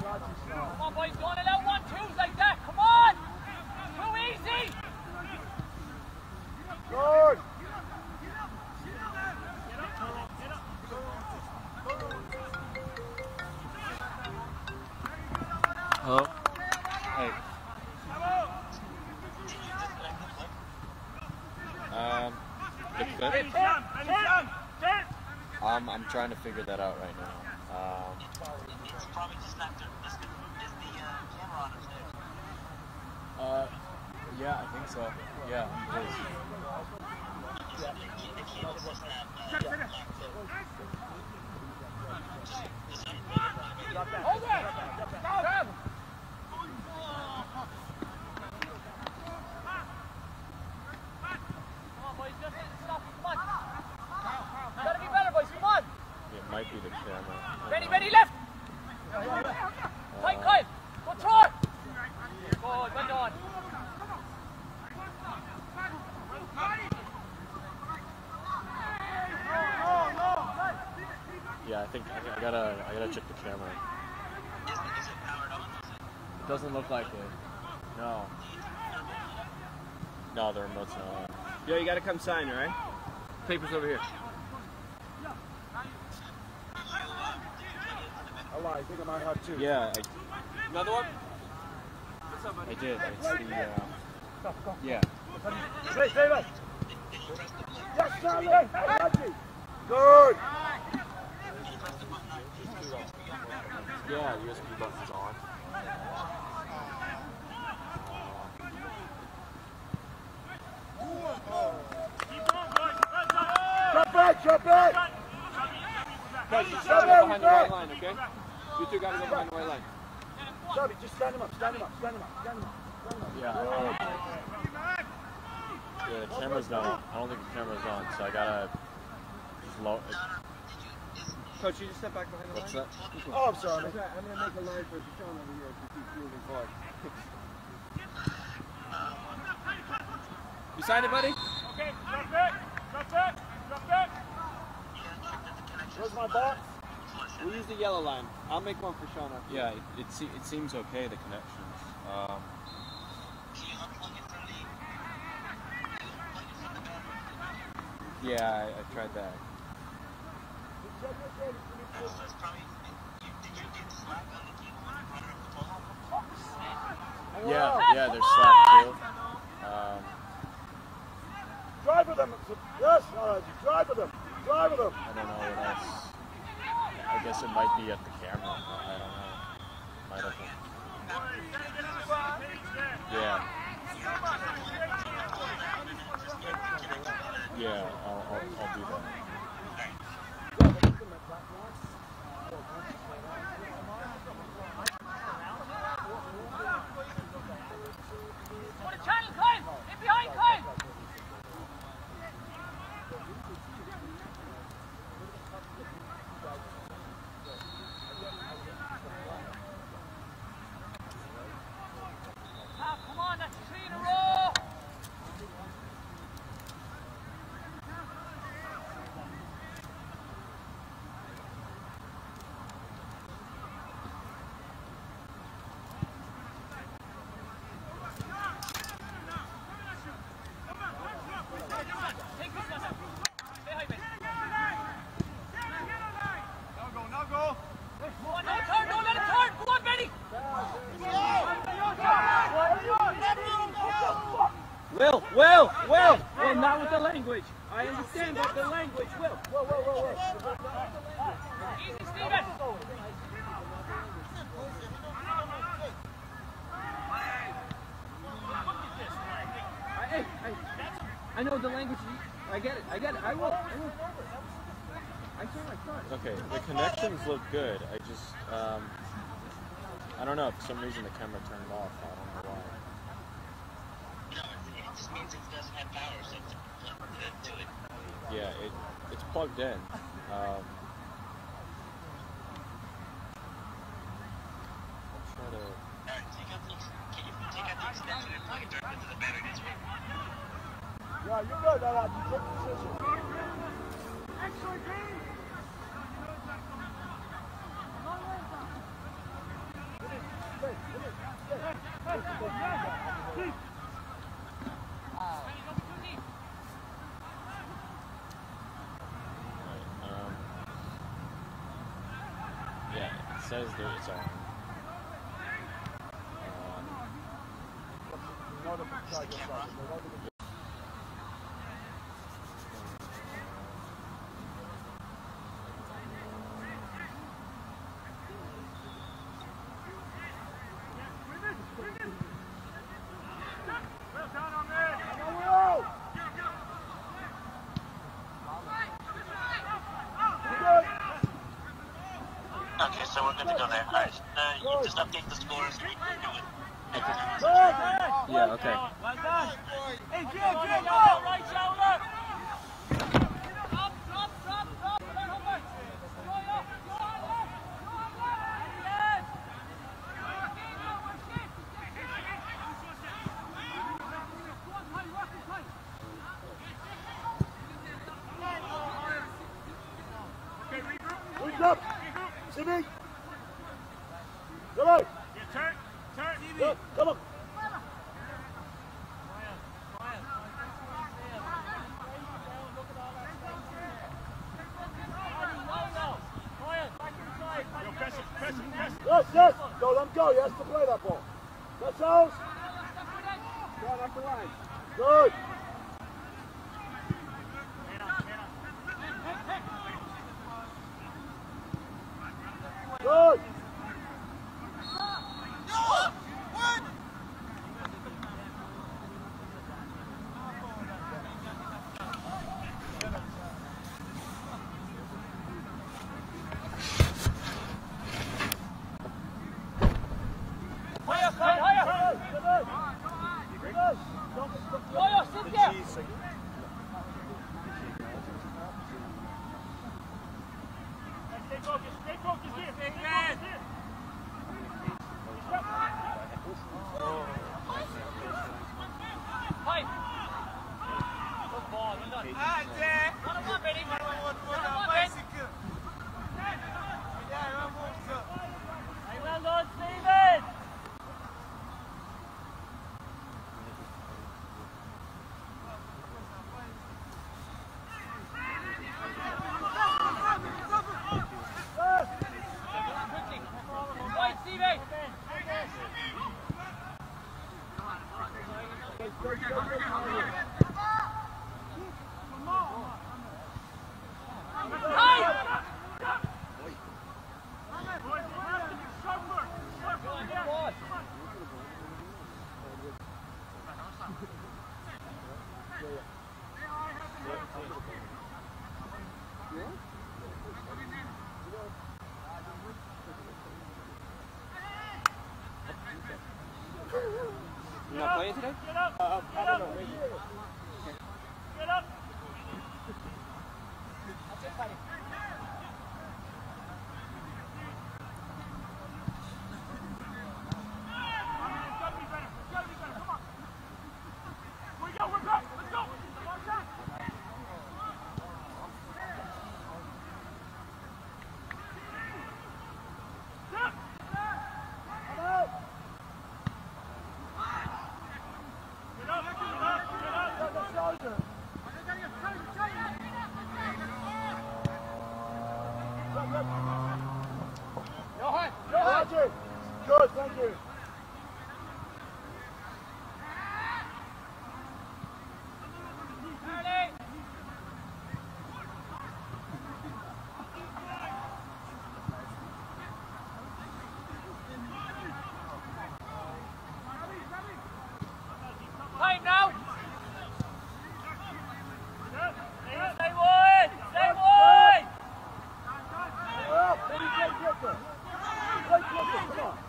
Come on, boys, don't allow 1-2s like that. Come on! Too easy! Good! Hello? Hey. Good. I'm trying to figure that out right now. It's probably just not there. Is the camera on upstairs? Yeah, I think so. Yeah, it is. The cable's just not Hold it! Grab him! Come on, boys, just stop. Come on. Gotta be better, boys. Come on. It might be the camera. Ready, left. Tight, Kyle. Go through it. Good, well done. Yeah, I think I gotta check the camera. Is it powered on? It doesn't look like it. No. No, the remote's not on. Yo, you gotta come sign, alright? Papers over here. Oh, I think I might have two. Yeah, Another one? I did. It's the, yeah. Stay back. Yes, Charlie. Good. Yeah, USB button's on. Drop back. Guys, you gotta go behind the white line, okay? You two gotta go behind the white line. Charlie, just stand him up. Yeah. Yeah, the camera's not. I don't think the camera's on, so I gotta just low. Coach, you just step back behind the What's line. that? Oh, I'm sorry. I'm gonna make a line for Sean over here if you keep moving forward. You signed it, buddy? Okay, drop back. Where's my box? We'll use the yellow line. I'll make one for Sean. Yeah, it seems okay, the connections. Yeah, I tried that. Yeah, there's slap too. Drive with them. Yes, drive with them. I don't know what else. I guess it might be at the camera. I don't know. Might have been. Yeah. Yeah, I'll do that. Go to channel, Kyle. In behind, Kyle. Come on, that's 3 in a row. Take this one now. Stay high, mate. Now go. Come on, no turn, don't let it turn. Come on, Benny. Will, not with the language. I understand about the language, Will. Easy, Steven. I know the language. I get it. I will. I saw it. Okay, the connections look good. I just, I don't know. For some reason, the camera turned off. I don't know why. It just means it doesn't have power, so it's plugged to it. Yeah, it's plugged in. I'll try to. Alright, can you take out the extension and plug it directly into the battery this way? Yeah, you're good. You take the position. Yeah, it says that it's on. Okay, so we're good to go there. Alright, you just update the scores. Yeah, okay. Well done. Hey, Jim, go! Right shoulder. Drop. Wake up! Simi! Come on! Turn. Go, come on! Yes! Go, let him go. He has to play that ball. That's ours. Right up the line. Good. Good. You not playing today? I don't know. Maybe. Roger. Good, thank you. Time now. Stay wide. Stay wide. Well, maybe play quicker. Play quicker, come on.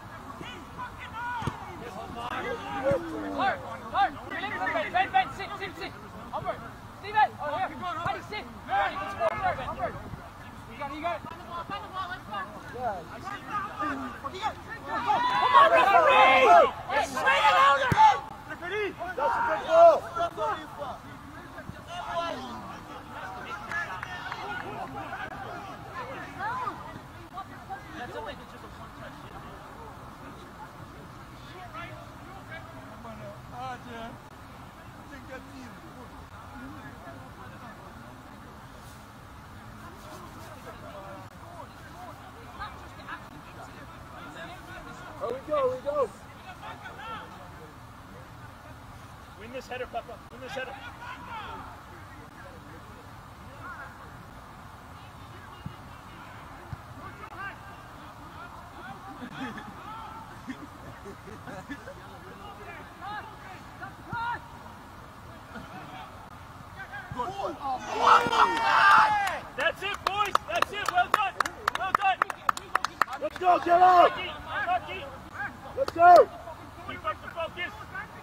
Hard. Ben, sit. Onward. Steven. Oh, here. Paddy, sit. You can score there, Ben. Onward. You got it. Come on, referee! Yes, swing it out of him! That's a good ball. go, we go. Win this header, Papa. Win this header. That's it, boys. That's it. Well done. Well done. Let's go, Jello. Lucky. Lucky. Let's go. Keep up the focus.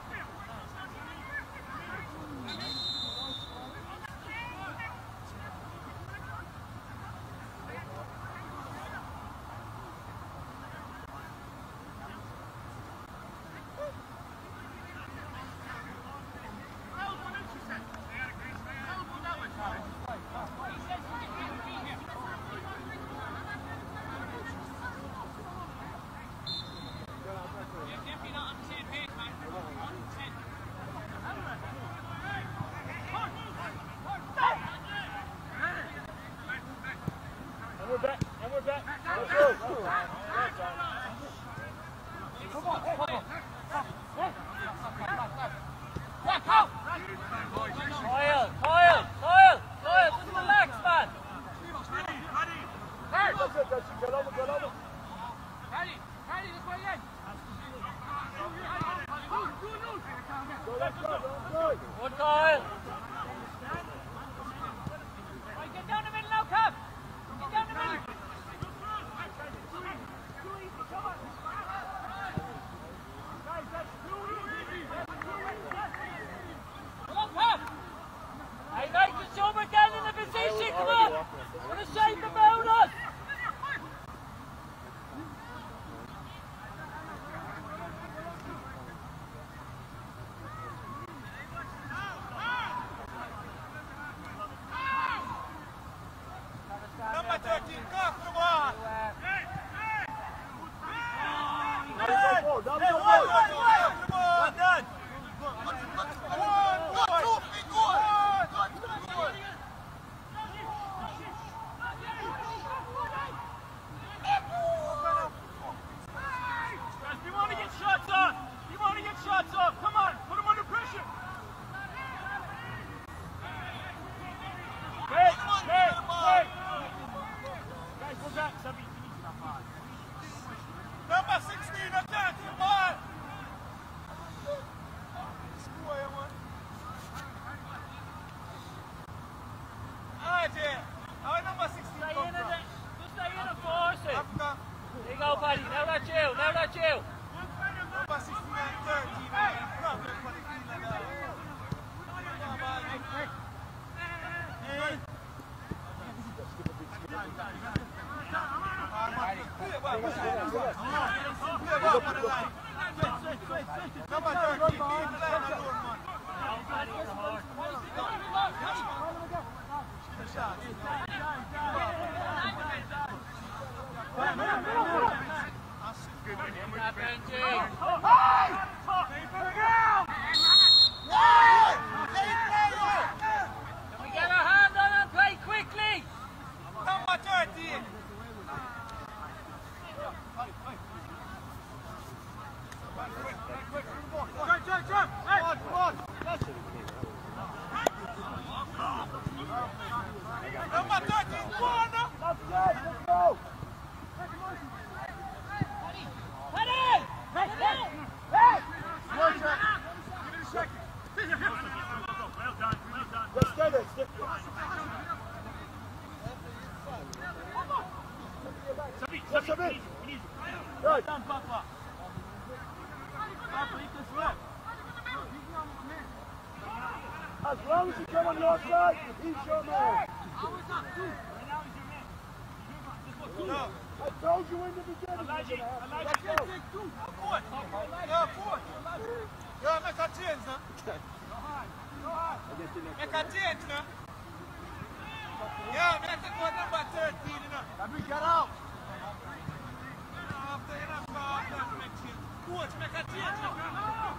And we're back. And we're back. Let's go. Kyle, just relax, man. That's it, that's it. Get over, get over. Ready, this way again. Go, let's go, let's go. Good, Kyle. Right, get down the middle now, Cap. Get down the middle. Come on, Cap. Hey, mate, just show we're down in the position. Come on. What a shape about us. Number 13, come on. Down the ball. Well done. Guys, you want to get shots off. You want to get shots off. Come on, put them under pressure. Wait. Guys, go back. Sabi, number 16, attack, come on. Square one. Our number 16 Stay come in from. it. Just stay in and force it. Africa. There you go, buddy. Now that's you. Now that's you. Number 16 and 13. Problem for the field and Number 13, leave the line alone, man. Can we get our hand on and play quickly? Number 13. Number 13, go on now. Let's go. Ready? Let's get it. Stick it. Let's have it. Good. As long as you come on your side, he's your man. No. I told you in the beginning. Let's go. Yo, make a change now. Make a change now. Yeah, make it go number 13 now. Let me get out. After you have to make change. Coach, make a change now.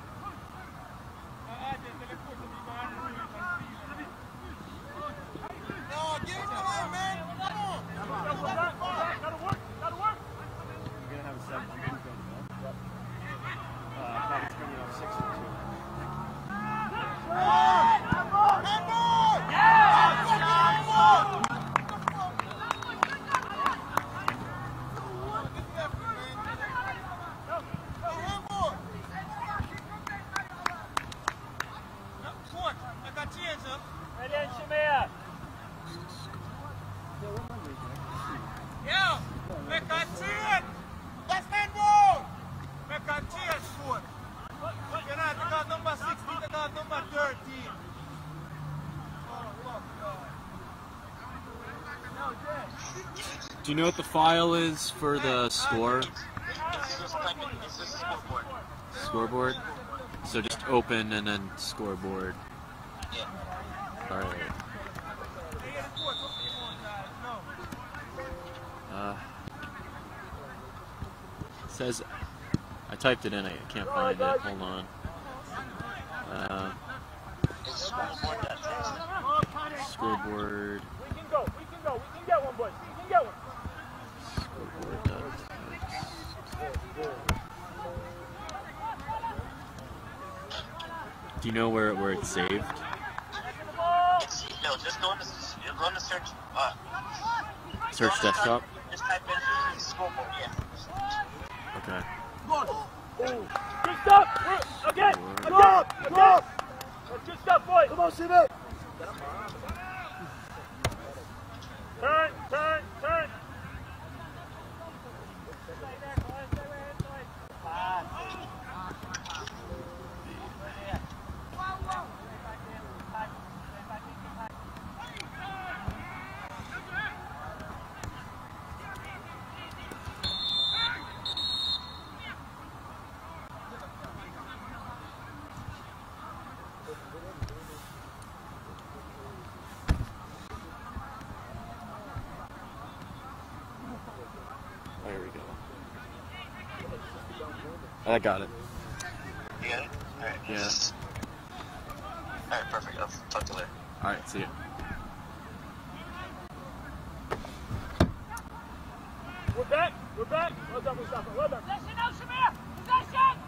No, give it to him, man. Come on. You're going to have a 7. Do you know what the file is for the score? It's just scoreboard. Scoreboard? So just open and then scoreboard. Yeah. Alright. It says, I typed it in, I can't find it. Hold on. It's scoreboard. Scoreboard. We can go. We can go. We can get one, boys. We can get one. Scoreboard. Do you know where it's saved? No, just go on the search. Search desktop? Just type in scoreboard, yeah. Okay. Good stuff. Again. Again. That's good stuff, boys. Come on, Simon. Turn. There we go. I got it. You got it? Alright. Yeah. Alright, perfect. I'll talk to you later. Alright, see ya. We're back. Well done, Mustafa. Well done. Possession now, Shamir! Possession!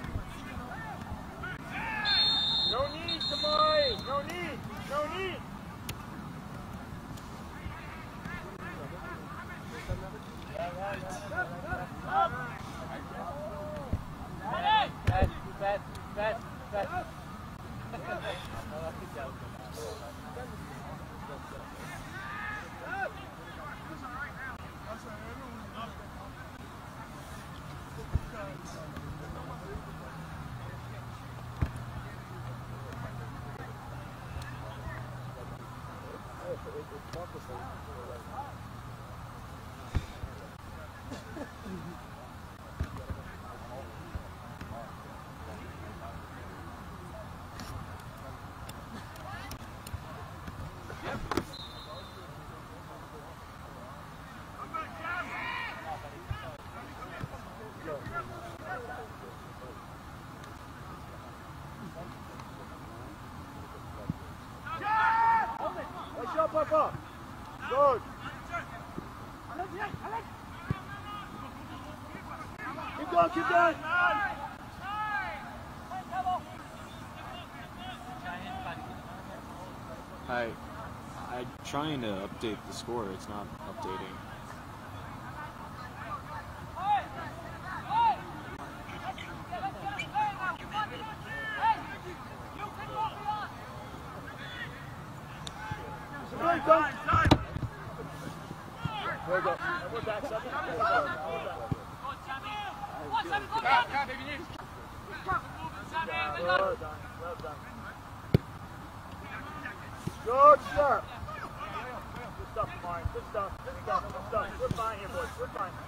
No need, Kamari. No need. Nice shot, Papa. Good. Keep going. I'm trying to update the score, it's not updating. Well done. We're back, second. Well done. Good start. Good stuff, Kamari. Good stuff. We're fine here, boys. We're fine.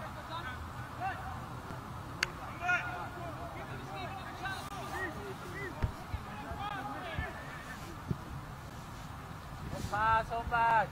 Hold back.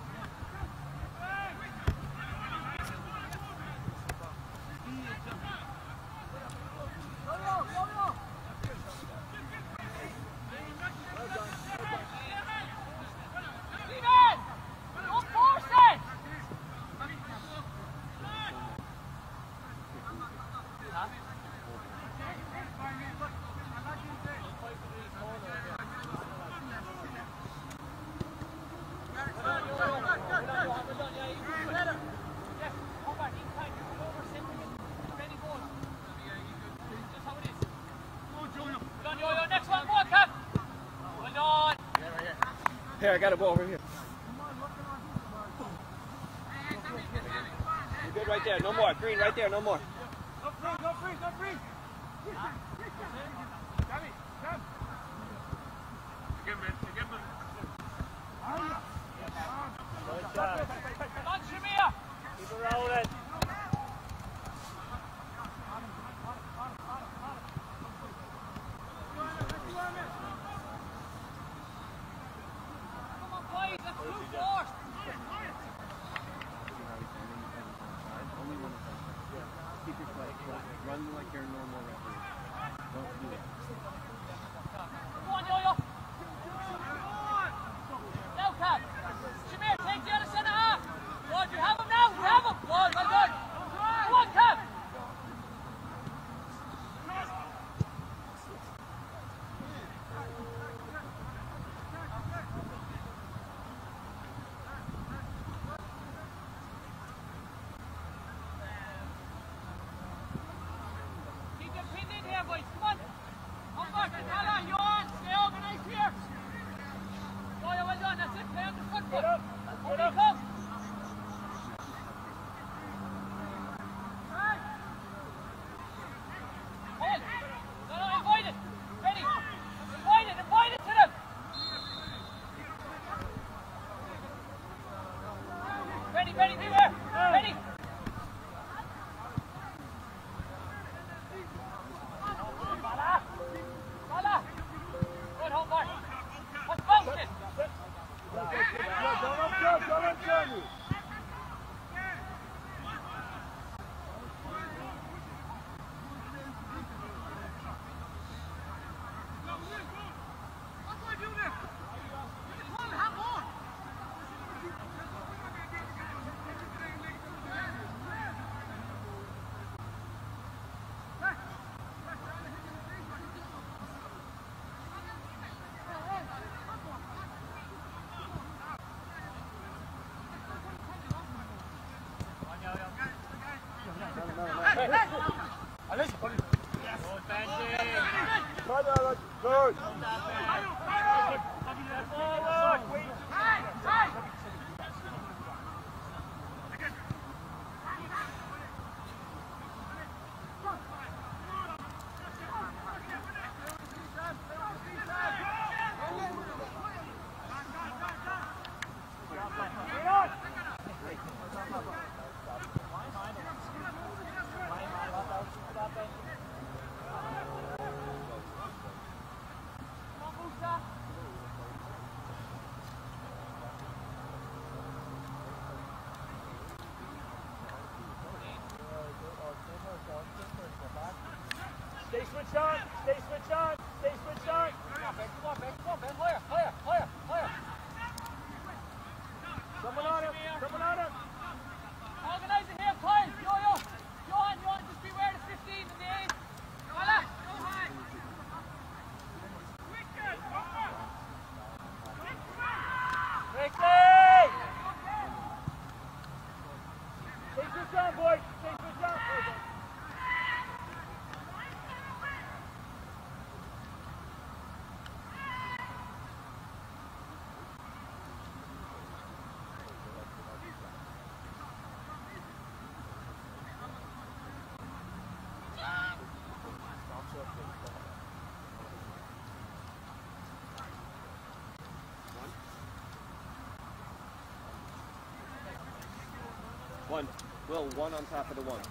Here, I got a ball over here. You're good right there. No more. Green right there. No more. No freeze. Come. Give him. On, Shamir! Keep it Come on, boys, let's move forward. Keep your play. Run like your normal referee. Don't do it. Come on, Yo-Yo. Now, Cam. Shamir, take the other centre half. Good, you have him now. You have him. Good, well done. Come on, Cam. Keep them pinned in here, boys. Come on. Come back. Hala, you on. Stay organised here. Oh, yeah, well done. That's it. Play on the front foot. Over you come. Hold. No, invite it. Ready. Invite it to them. Ready, beware. Ready. Bala. Good, hold back. Let's bounce it. Don't upturn you. Good. Stay switched on. Stay switched on. Stay switched on. Come on, Ben. Higher. Someone on him. Organize it here, Kyle. Yo. Johan, just beware the 15 and the 8. Bala. Quickly! Stay switched on, boys. Stay switched on. One. Will, one on top of the one.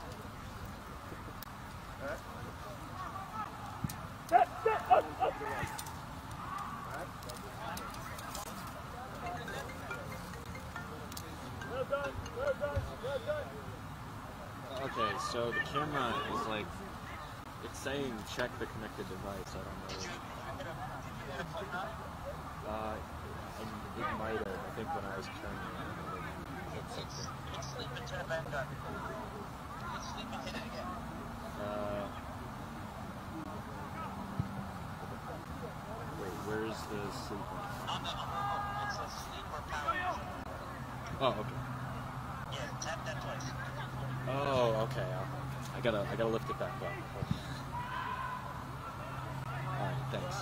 Well done. Okay, so the camera is like, it's saying check the connected device. I don't know. It might have. I think when I was turning it. Hit sleep and turn it back on. Hit sleep and hit it again. Wait, where's the sleep one? On the phone, it says sleep or power. Oh, okay. Yeah, tap that twice. Oh, okay. I gotta lift it back up. All right, thanks.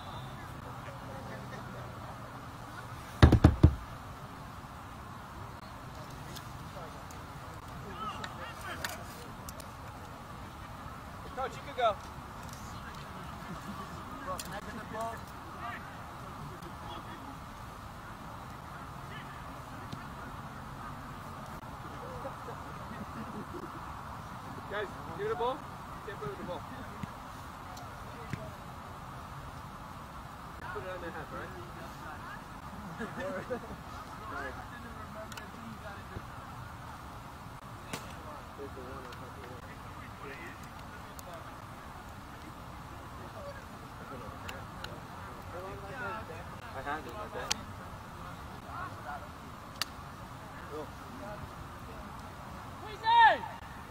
Coach, you can go. Give it a ball. Can't play with the ball. Put it on their hat, right? I had it like that. Easy!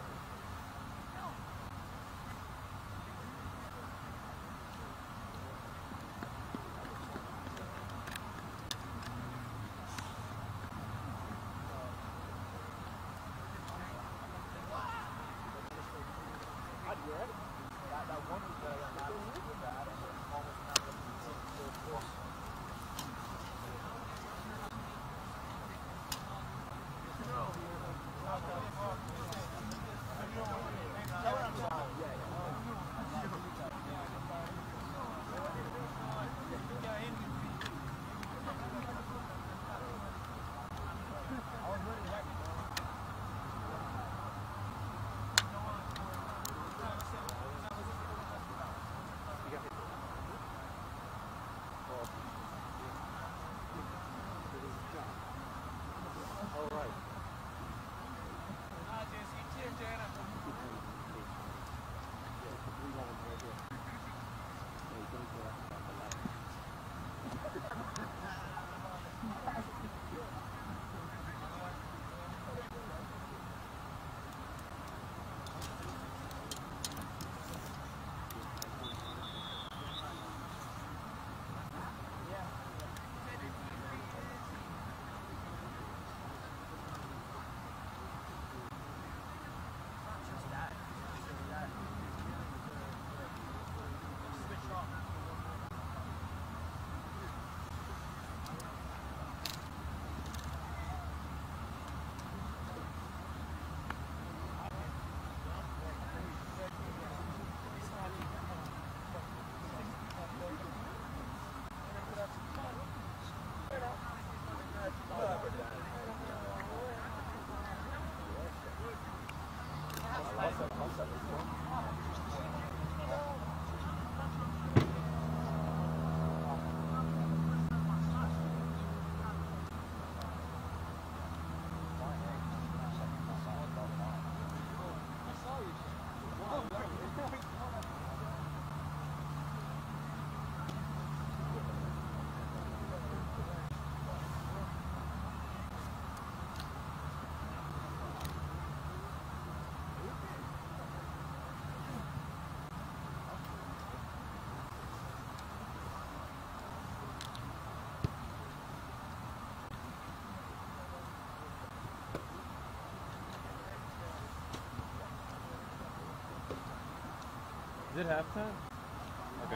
Is it halftime? Okay.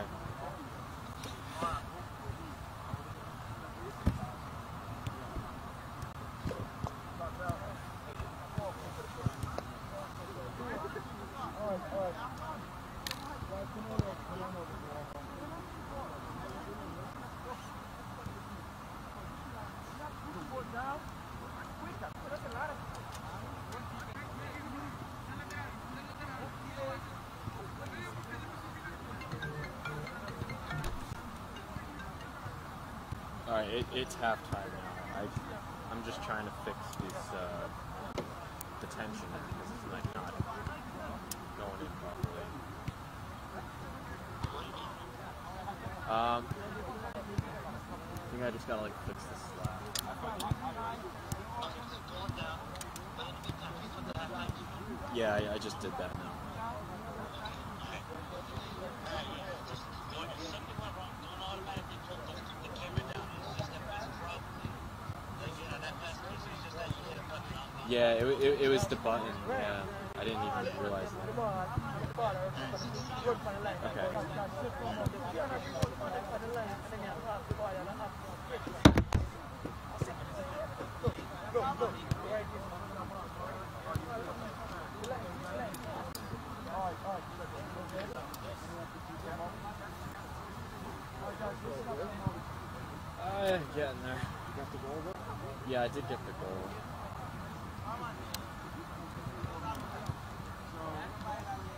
Alright, it's halftime now. I'm just trying to fix this the tension because it's like not going in properly. I think I just gotta like fix this slab. Yeah, I just did that now. Yeah, it was the button. Yeah, I didn't even realize that. Okay. Getting there. You got the goal though? Yeah, I did get the goal.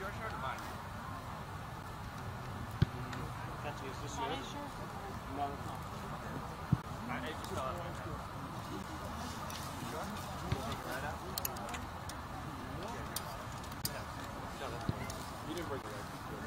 your shirt or mine? Catchy, is this yours? No. It just fell out my hand. Sure? Take it right out? Yeah. You didn't break the leg.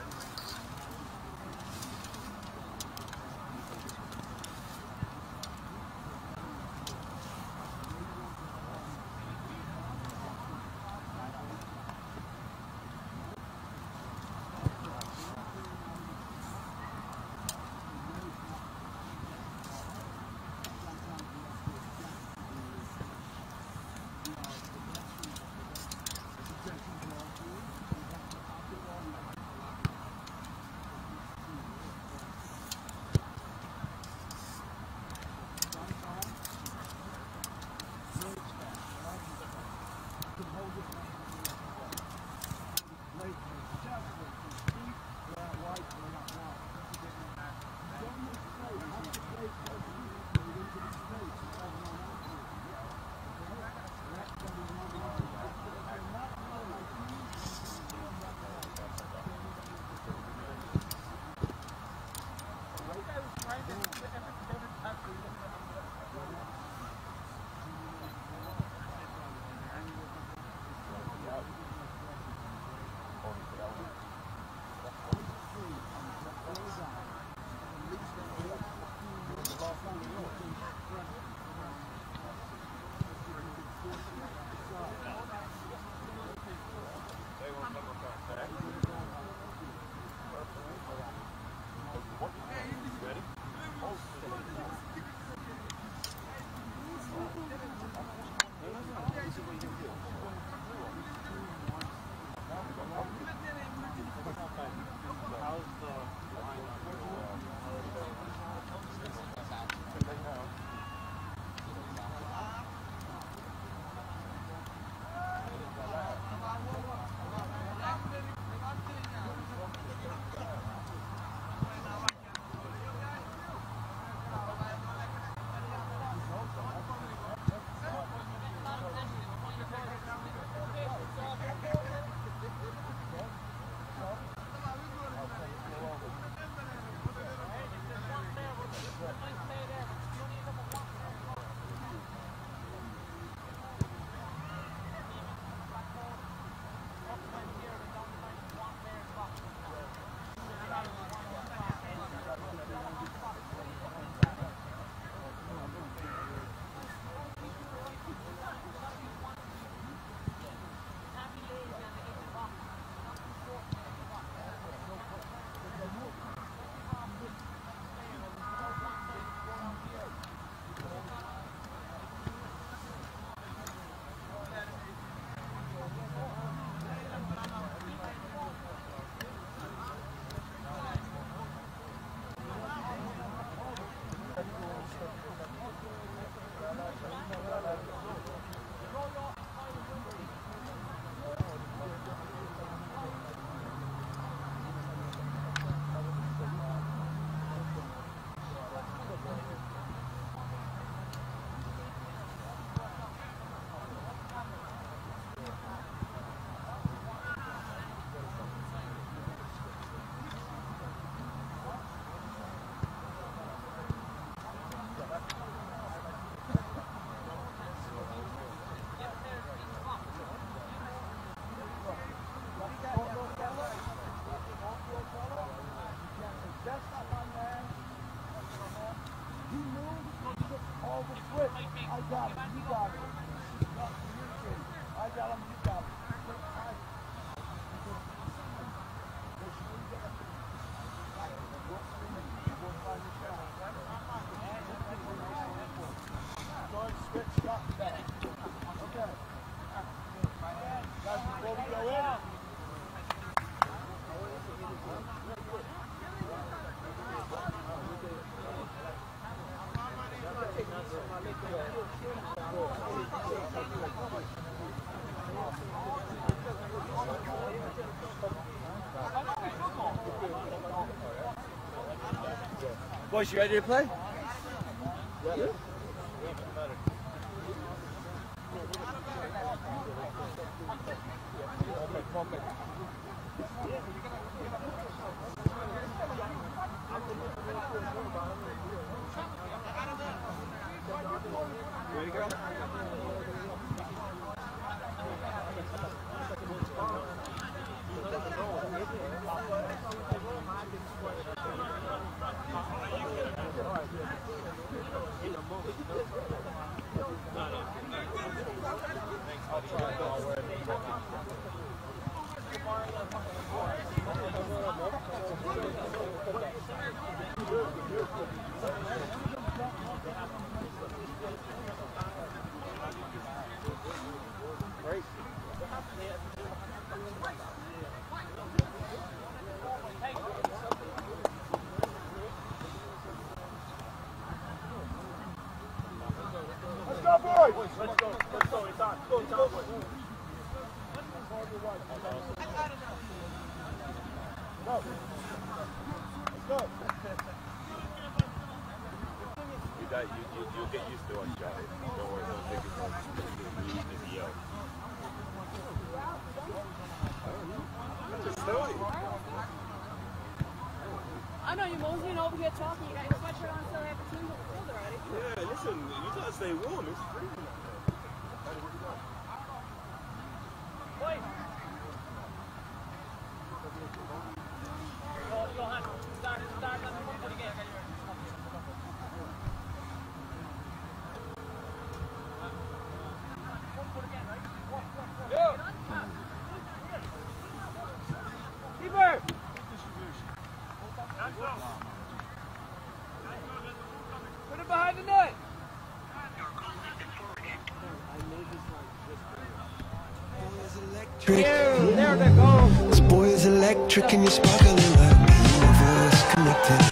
Boys, you ready to play? Yeah. Let's go, boys! Let's go, it's on. Go, boys. Go. Let's go. You'll get used to us, Johnny. Don't worry, don't think it's like easy yell. Just silly. I know you're moseying over here talking. You got your sweatshirt on, still have the team on the field already. Yeah, listen, you gotta stay warm. It's freezing. Wait. Johan, start on the foot again. Keeper! Put it behind the net! There they go. This boy is electric and you're sparkling like the universe connected.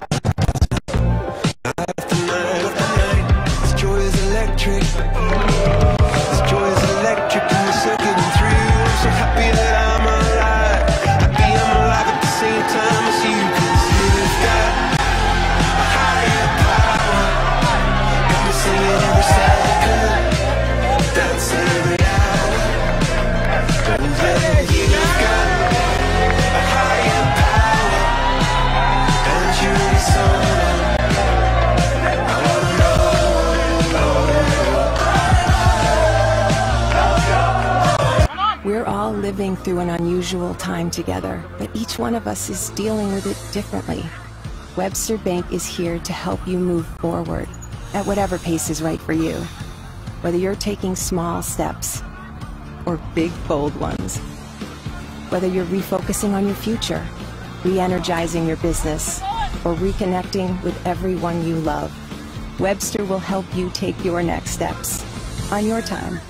Night after night, this joy is electric. This joy is electric and we're circuiting through. I'm so happy that I'm alive. Happy I'm alive at the same time as you. 'Cause you've got a higher power. Got me singing every second, dancing every hour. You've got a higher power, and you're the sun. I wanna know. We're all living through an unusual time together, but each one of us is dealing with it differently. Webster Bank is here to help you move forward at whatever pace is right for you. Whether you're taking small steps or big, bold ones. Whether you're refocusing on your future, re-energizing your business, or reconnecting with everyone you love, Webster will help you take your next steps on your time.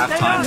halftime.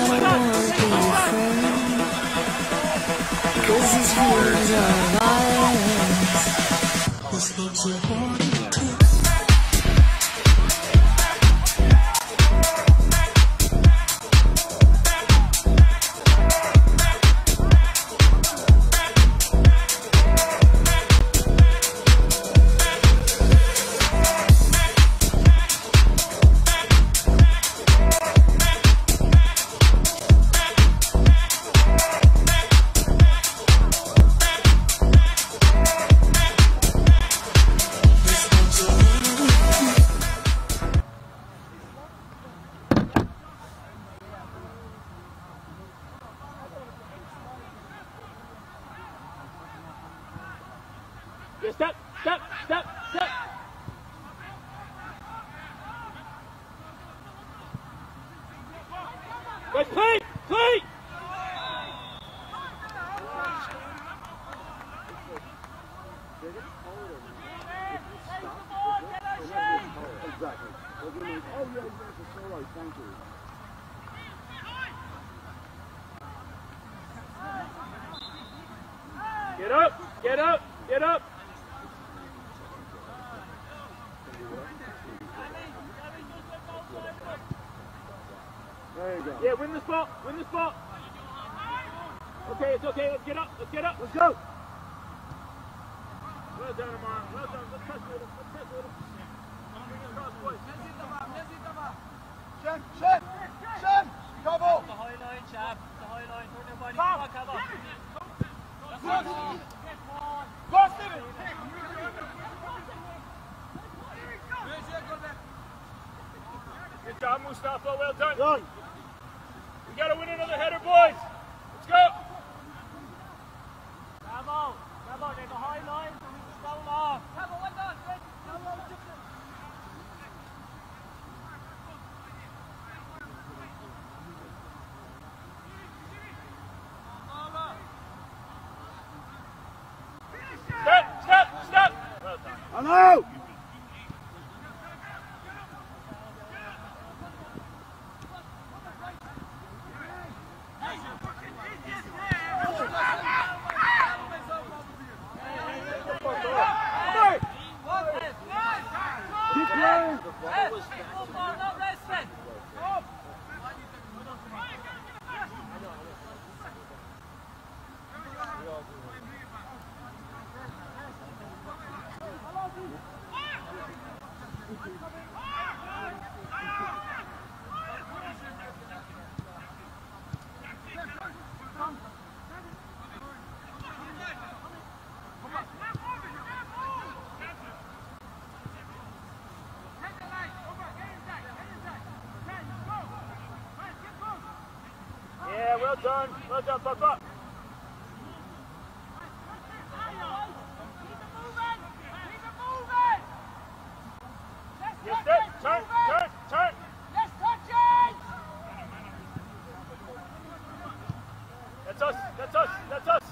Yeah, step, step, step, step. Good, clean, clean. Exactly. Oh, yeah, it's all right, thank you. Get up, get up, get up. There you go. Yeah, win the spot, win the spot. Okay, it's okay, let's get up, let's get up. Let's go. Well done, Amar, well done. Let's touch with him, let's touch with him. Bring it across, boys. Shem, Shem, Shem, double. The high line, chap. The high line. Turn your body. Come. Come on, Go, Steven. Good job, Mustafa, well done. Done. We gotta win another header, boys. Let's go. Bravo. Bravo. There's a high line, so we can go long. Bravo, well done. Good. Step, step, step. Well done. I know. Keep playing. Football, not wrestling. Yeah, well done, Papa. Yeah, step, turn, turn, turn. Let's touch it. That's us, that's us, that's us.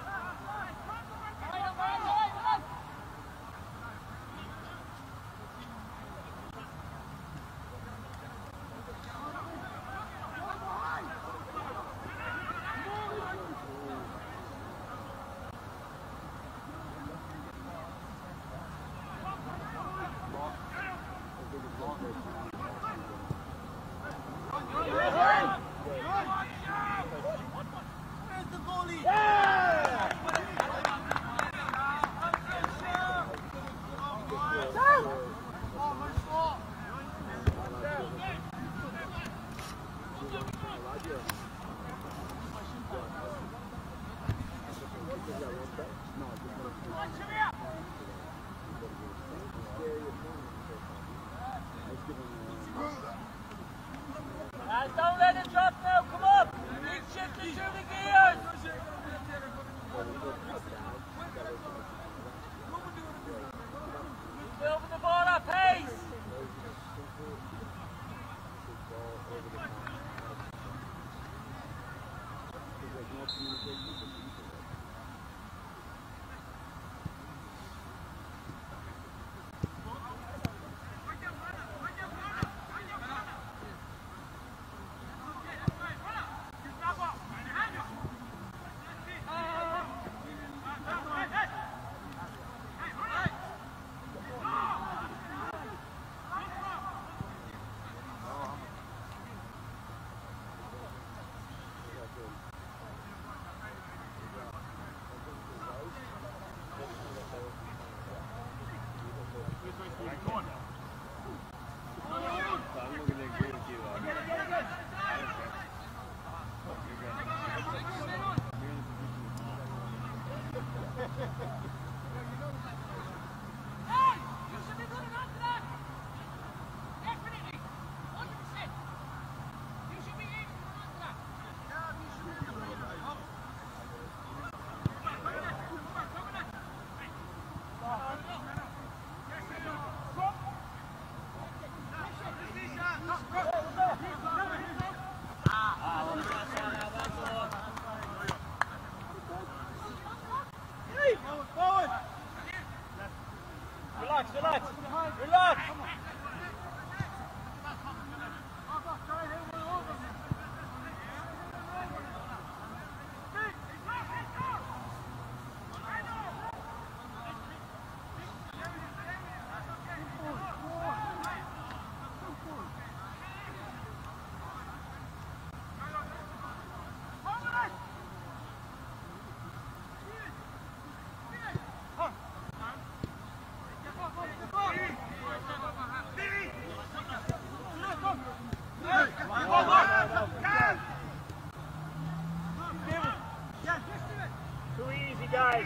Guys, don't let it drop now. Come up. Keep shifting through the gears. Keep moving the ball at pace.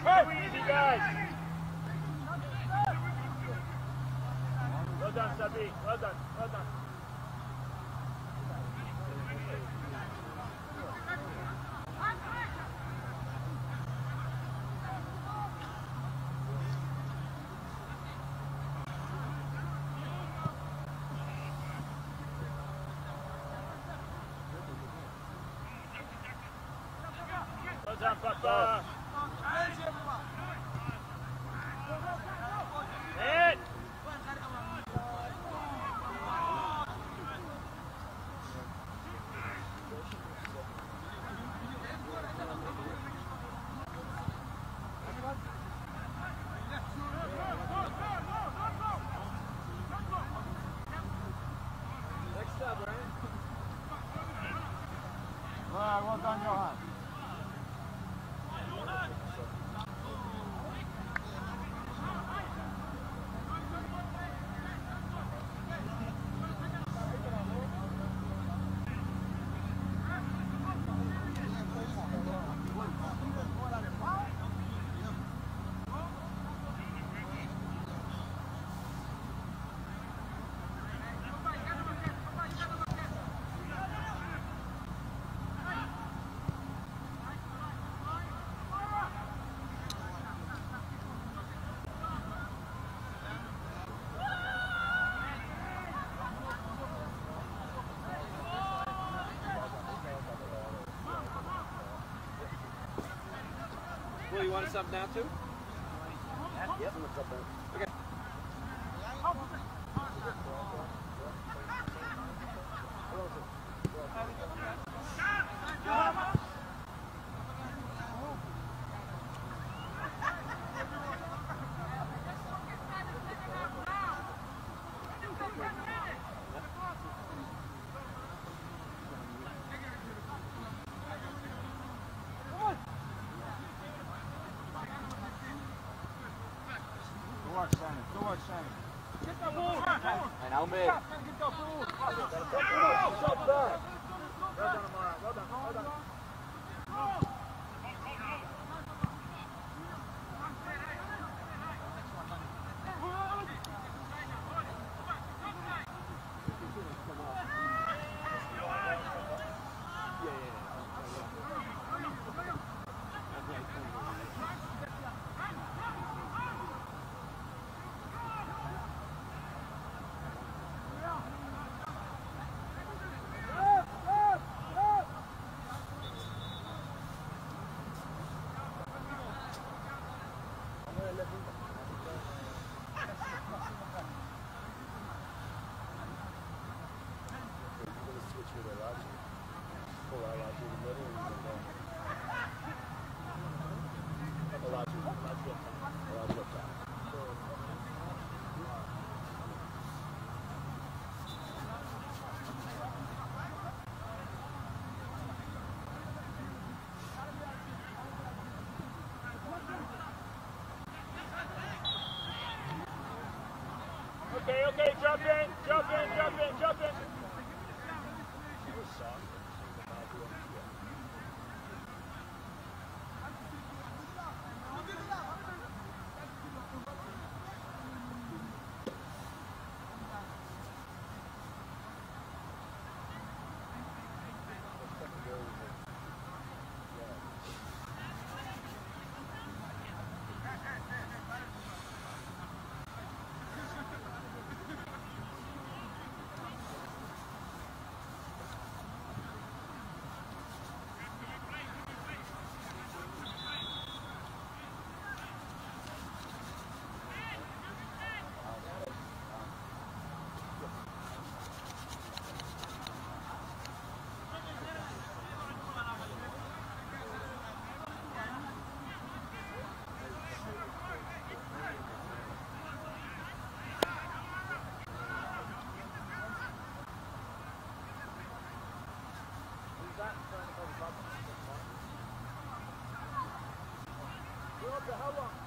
Too easy, guys. Well done, Sabi. Well done. Well done. Well done, Papa. Hit. Next up, Ryan. All right, well done, Johan. Well, you want to sub now too? Yep. Okay. Go watch Shannon. Go watch Shannon. And I'll make. Shot back. Well done, Amara. Well done. Well done. Okay, jump in, jump in, jump in, jump in. How long?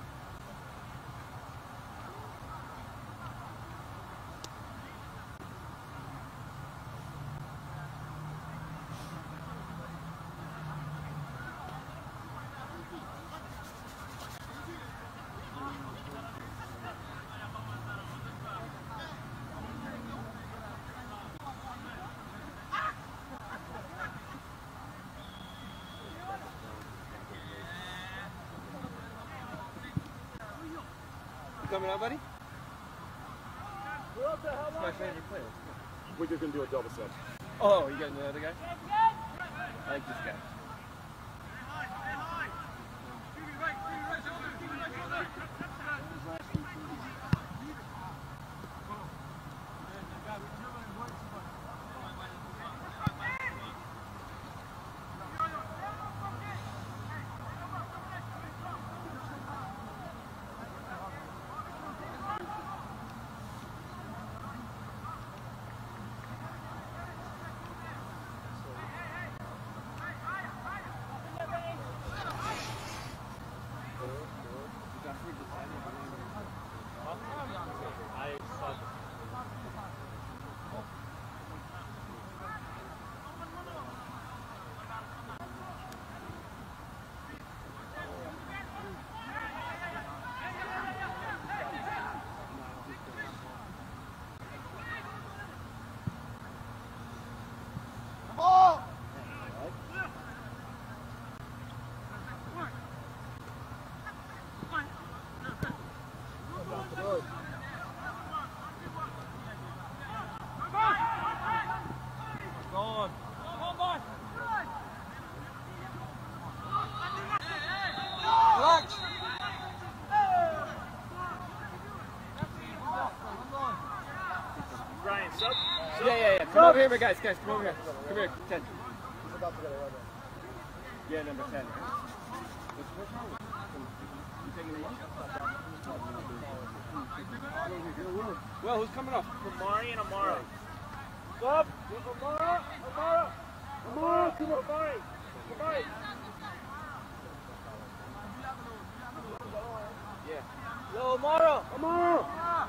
coming out, buddy? What the hell? That's my favorite player. We're just gonna do a double set. Oh, you got another guy? I like this guy. Ryan, sub. Yeah. Come over here, guys. Come over here. Come here, 10. Yeah, number 10. What's wrong with you taking the Well, who's coming up? Amari and Amara. Stop! Amara! Amara! Amara! Come on, Amari! Amari! Yeah. Yo, Amara! Amara!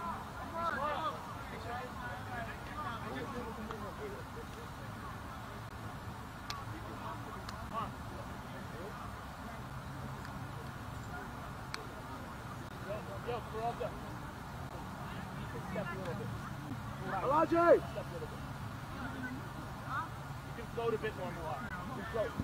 Yo, Peralta. Step a little bit. Elijah! You can float a bit more, Milwaukee. You can float.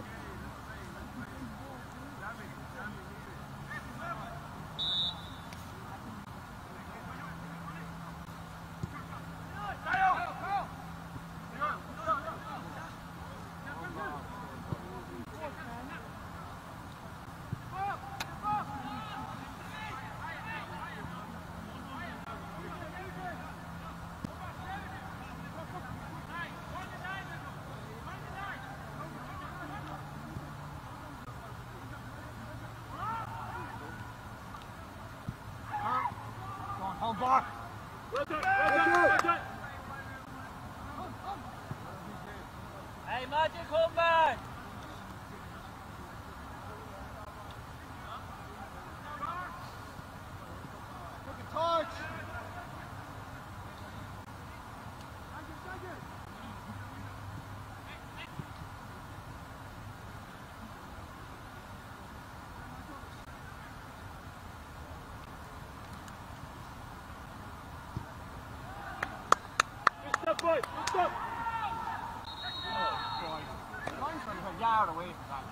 Hold back! Hey, Magic, come back! Take a torch! Step, boy. Step. A yard away from that.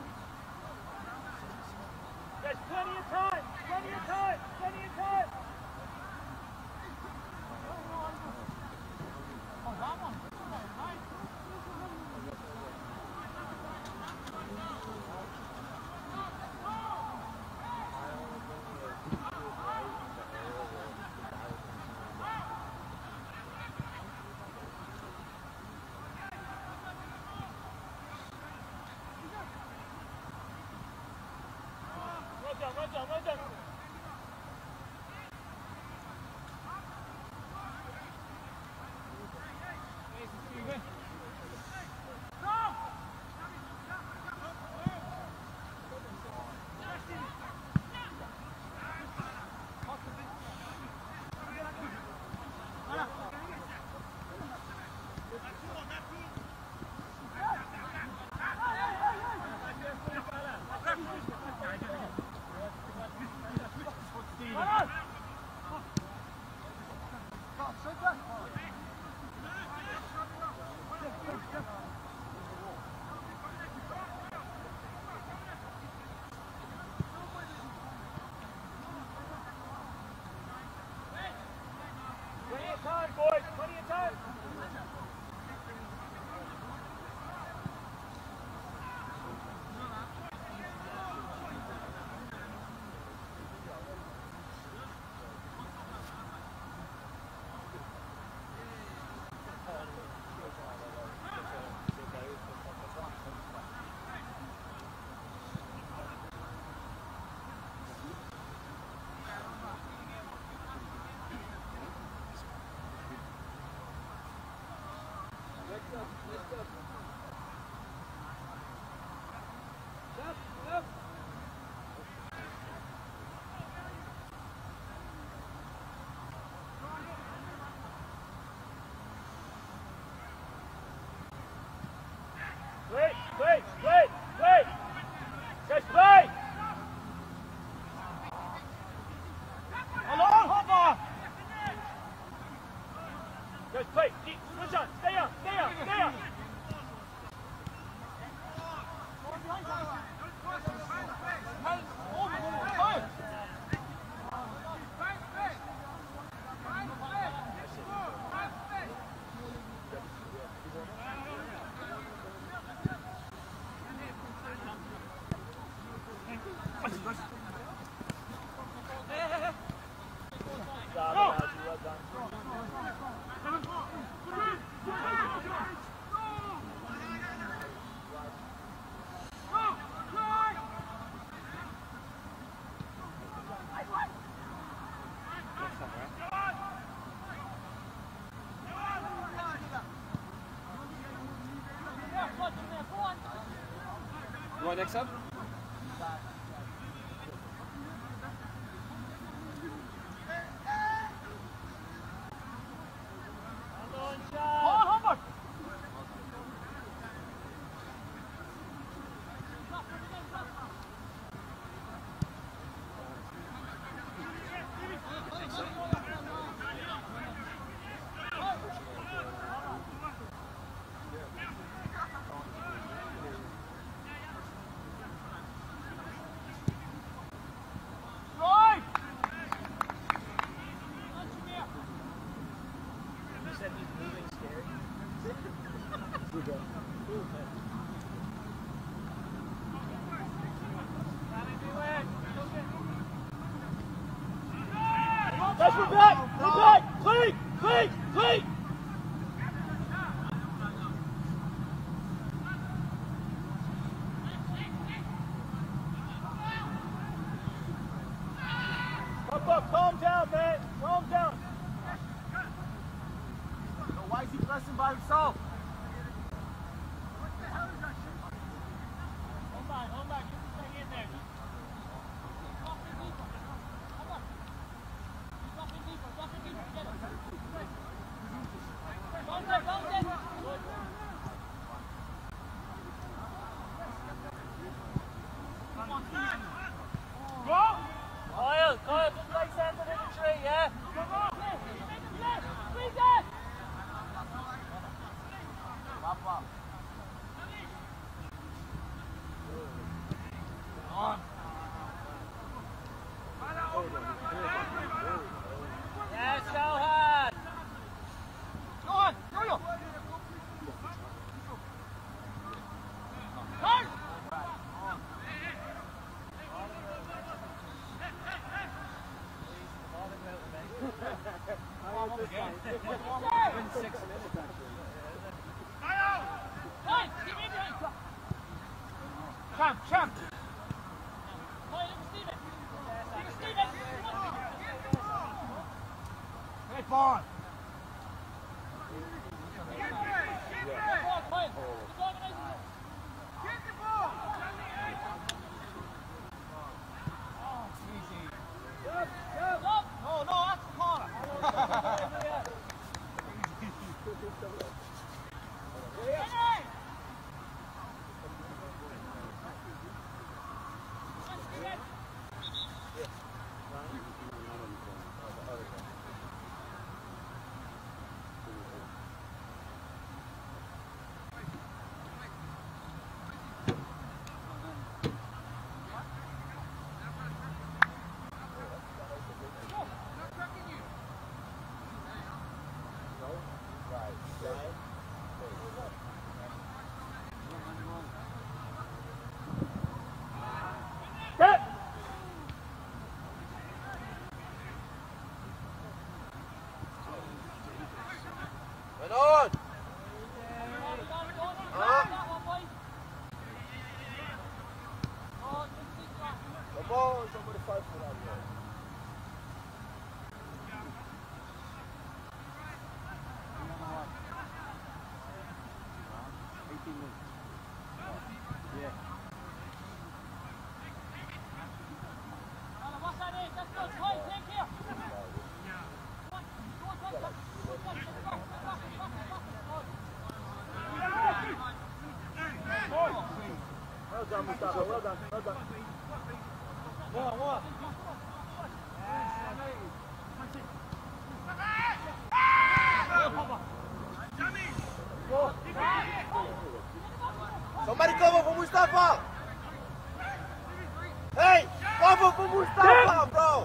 There's plenty of time. Plenty of time. Plenty of time. Well done. You want next up? Guys, we're back! We're back! Clean! Clean! Clean! Calm down, man! Calm down! Why is he pressing by himself? Hold back, get this thing in there. Kyle, just like Santa in the tree, yeah? Yes, go hard! Go on! Yo-yo! Hey! Champ! Hey, Bond! No, that's the corner. Well done, Mustafa. Well done. Well done. More. Somebody cover for Mustafa. Hey, cover for Mustafa, bro.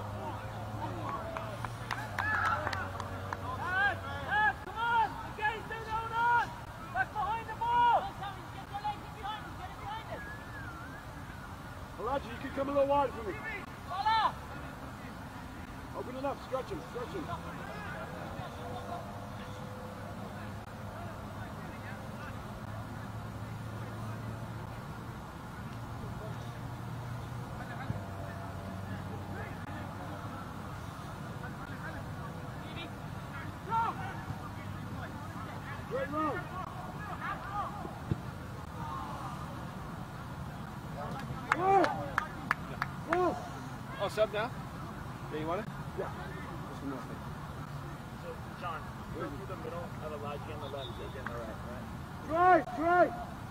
Roger, you can come a little wide for me. Open it up, stretch him. Great move. Oh, sub now? Yeah, you want it? Yeah. So, John, go through the middle, have Elijah on the left, Jake on the right, right? Try!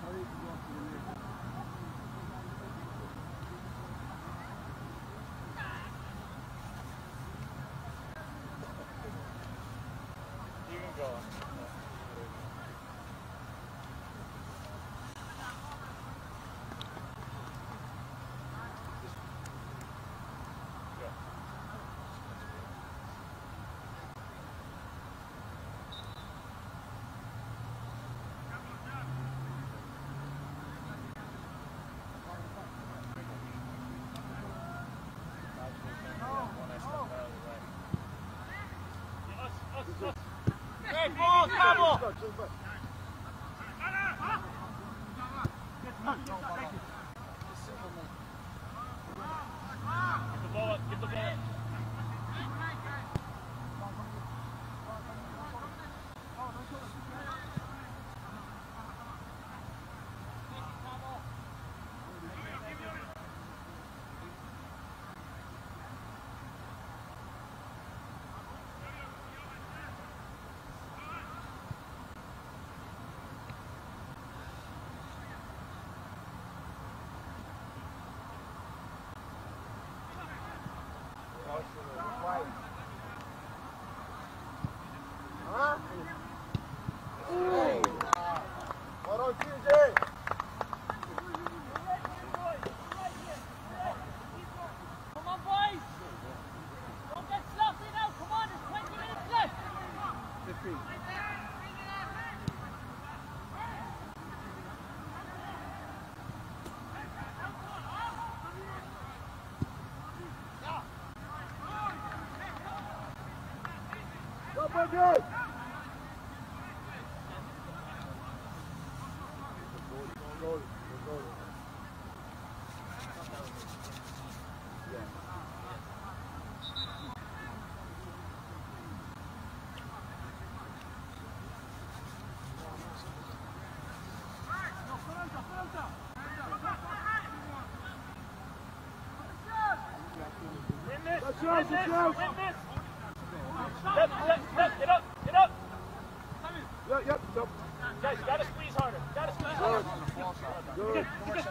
You can go. Great ball, Cabo! Get the ball up, get the ball up. Hold on, TJ! Come on, boys! Don't get sloppy now, come on, there's 20 minutes left! 15. Go, Brendan! Win this! Step, get up, get up! Yep, stop. Guys, you gotta squeeze harder, gotta squeeze harder. Good.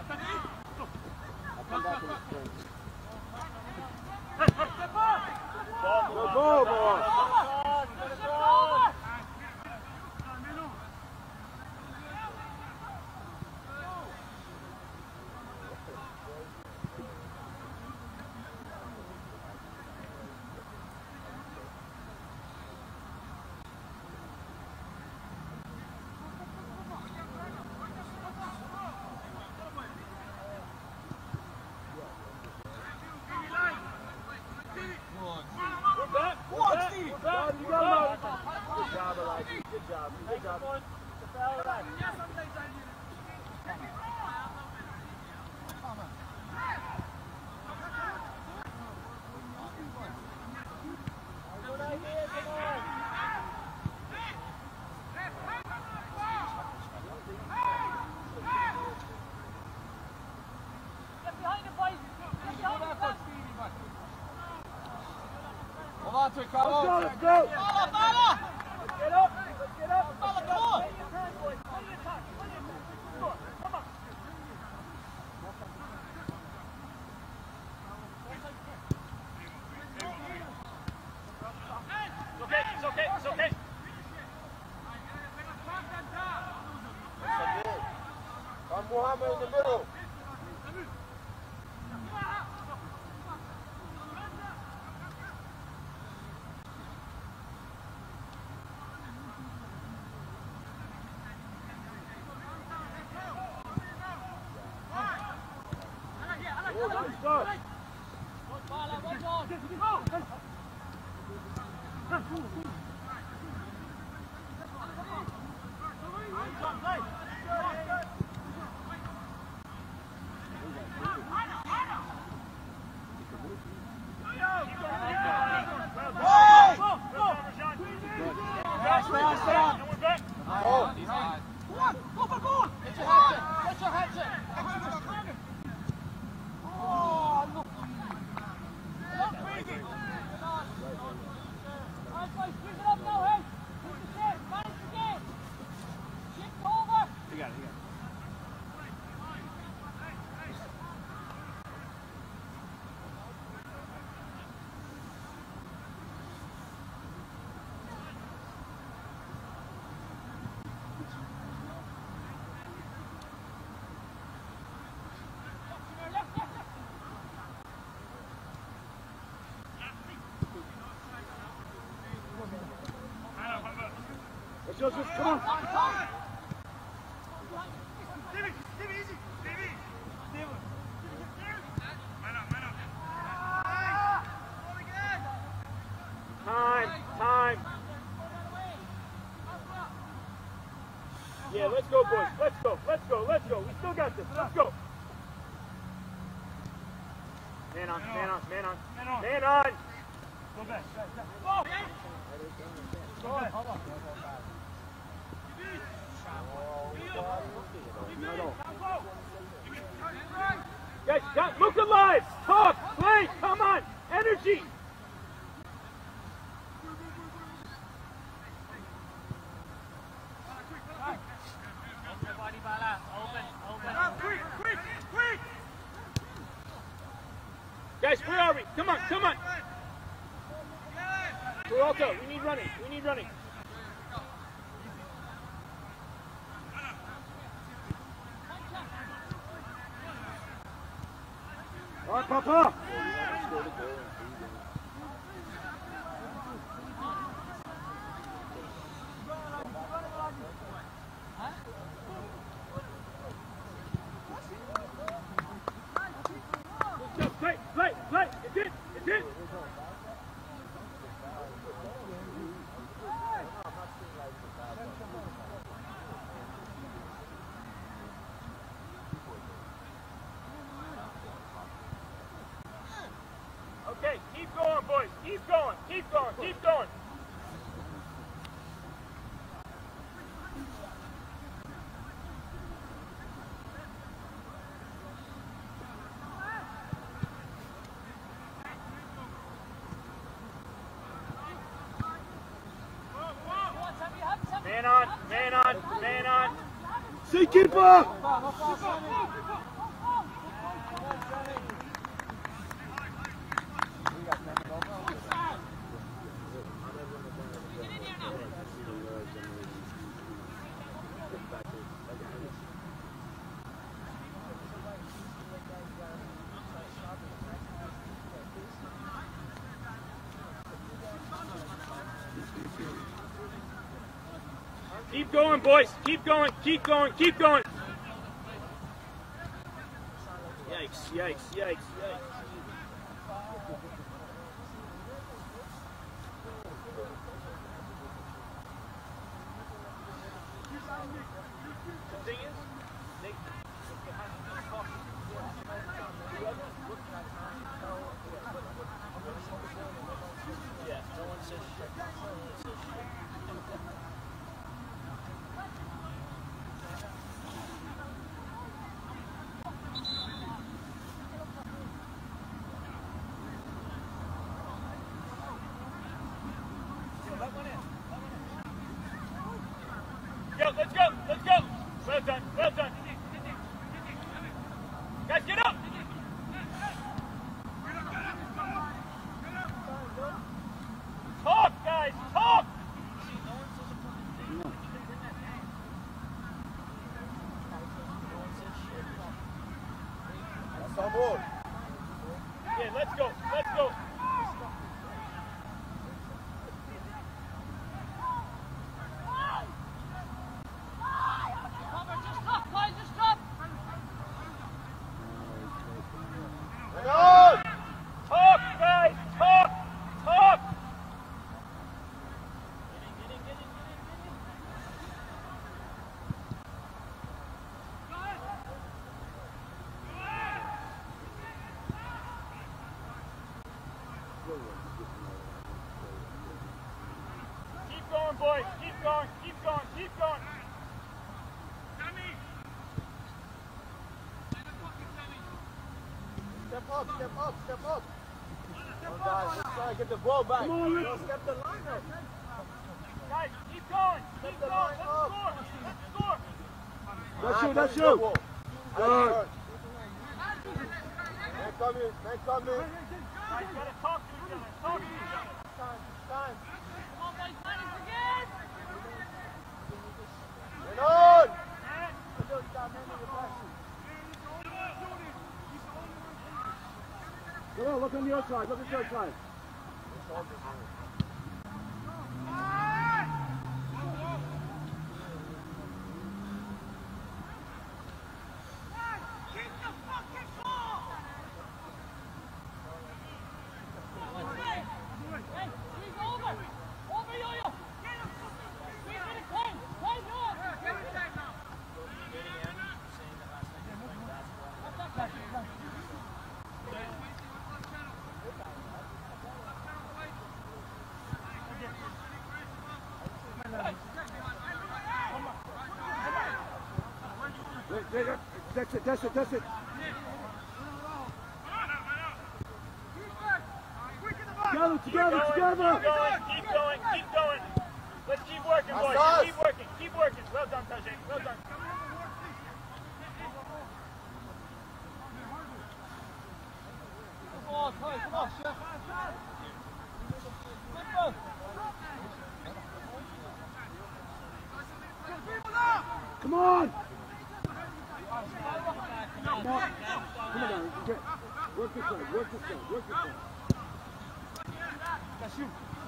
Ball, boy. Get behind it, boys! Get behind it, boys! Hold on to it, Cabo. Let's go! Bala, Bala! Let's get up! Let's get up! Bala, come on! It's okay, it's okay. I'm Mohammed in the middle. Bala, well done! Joseph, come on. Time. Yeah, let's go, boys. Let's go. We still got this. Let's go. Man on. Go back. Guys, look alive! Talk! Play! Come on! Energy! Quick! Guys, where are we? Come on! Peralta, we need running. All right, Papa! Play! It's in! Okay, keep going, boys. Keep going. Man on. See keeper! Keep going, boys. Keep going. Yikes. Let's go. Well done. Guys, get up. Talk, guys, talk. Yeah, let's go. Keep going, boys. Keep going. Step up. Oh, guys, let's try to get the ball back. Come on, let's step the line up. Guys, keep going. Let's score. That's you. Good. Man coming. Guys, gotta talk to each other. Time. Come on, boys, manage again. Get on. Come on, look on the outside. Look at the outside. That's it, that's it, that's it. Together, together, together. Keep going, keep going. Let's keep working, boys. Keep working, keep working. Well done, Tajay. Well done. Come on, chef. Come on! Come on! Come on, Darren. Work this side, work this side, work this side. That's you.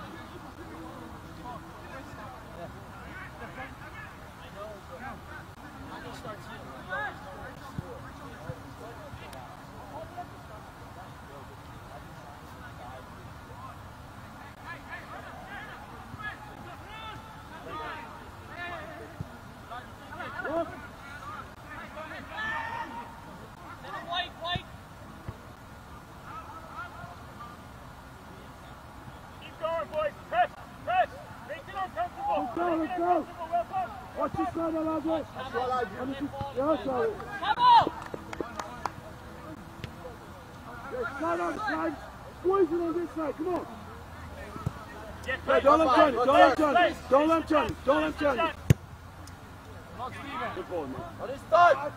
Let's go! Watch this side, Alonso! Yeah, sorry. Come on! Side on the side. Squeeze it on this side, come on! Hey, don't let him turn it, don't let him turn it! Don't let him turn it, don't let him turn it! Good ball, man. On his side!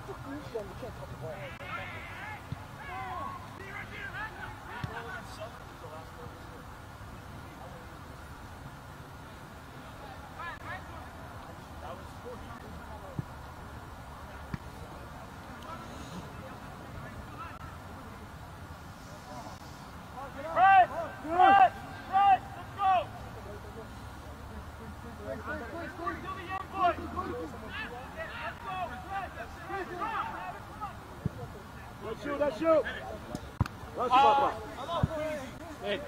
That's you! That's Papa. Hey.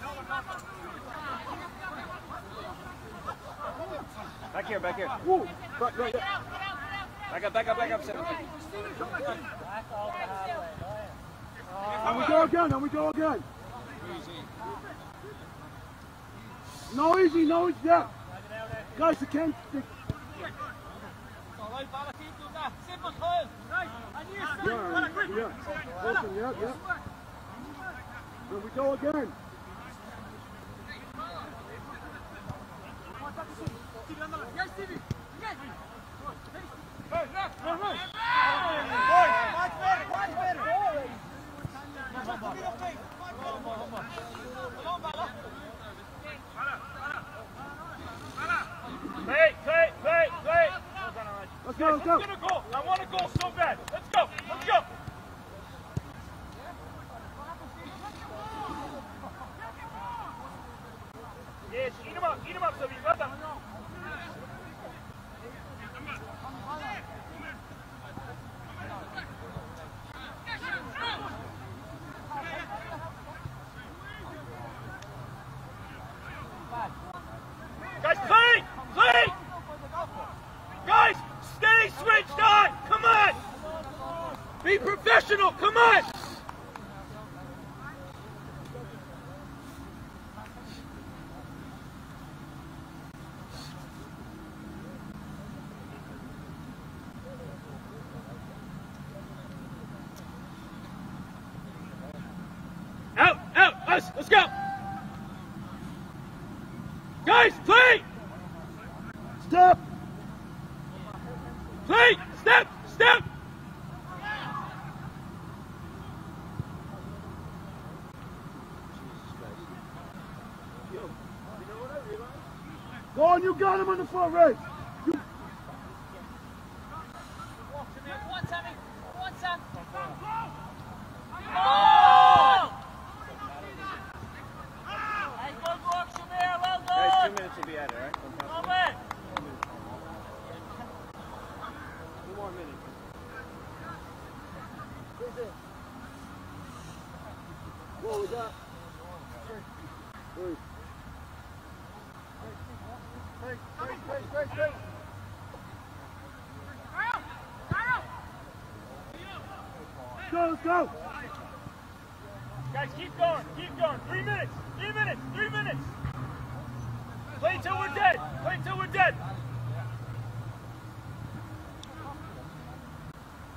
Back here, back here. Woo! Back, right there. Back up, 7. And we go again, and we go again. No easy, no easy, yeah. Guys, you can't. Yeah. Listen, yeah. And we go again. Play. Let's go. I want a goal so bad. Let's go. Yes, eat him up, Sylvie. Well done. Guys, play! Guys, stay switched on! Come on! Be professional, come on! Out! Us! Let's go! Guys, play! Stop! Play! Step! Go on, you got him on the front, Ray! One, Sammy! One, Sam! Guys, 2 minutes will be at it, right? Two more minutes. What was that? Straight. Let's go! Guys, keep going. 3 minutes. Play till we're dead.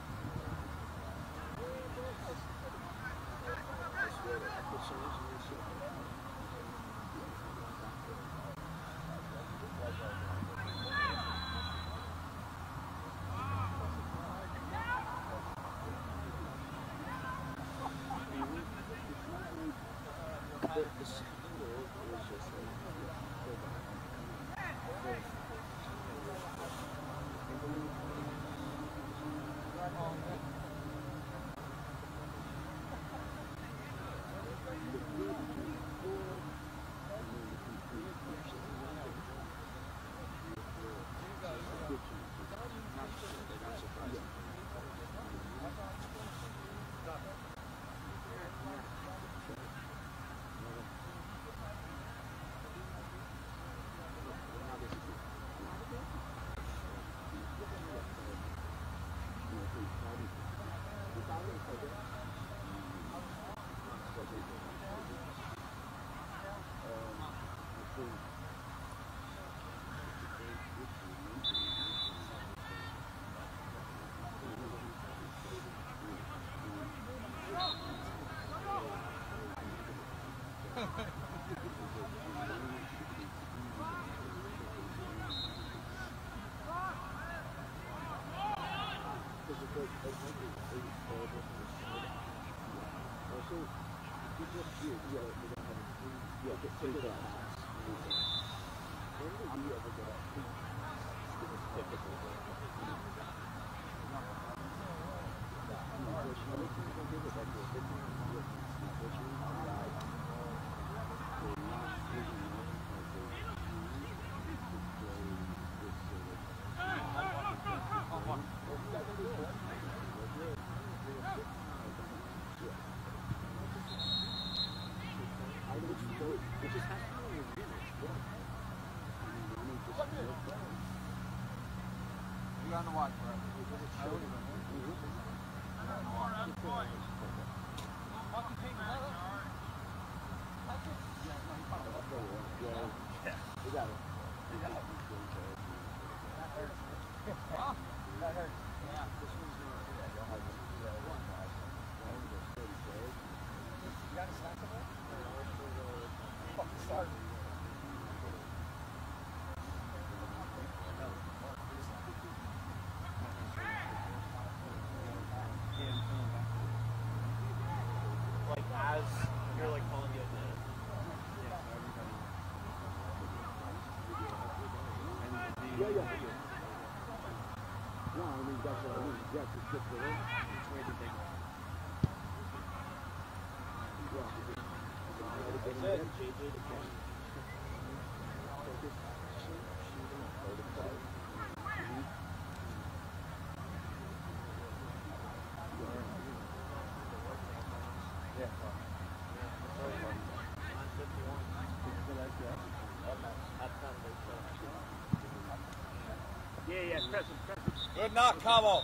You're on the watch, bro. Like as you're like calling it No, I mean, that's what I mean. Yeah, to skip the room. That's it. Yeah, present. Good knock, Cabo.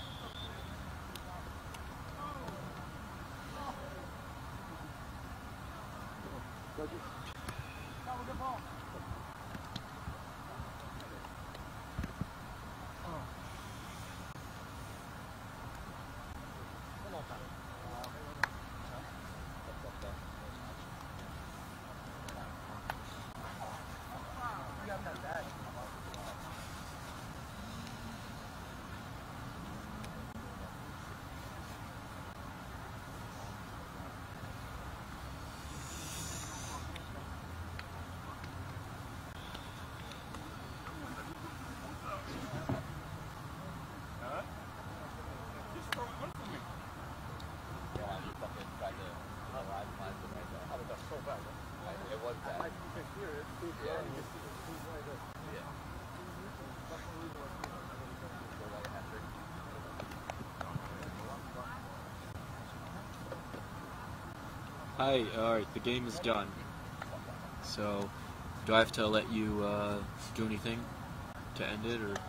Hi, alright, the game is done. So, do I have to let you do anything to end it, or?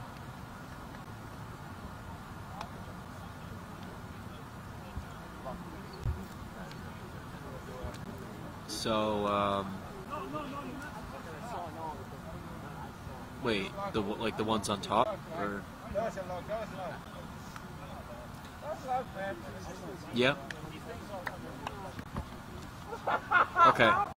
So, wait, the ones on top, or? Yeah. Okay.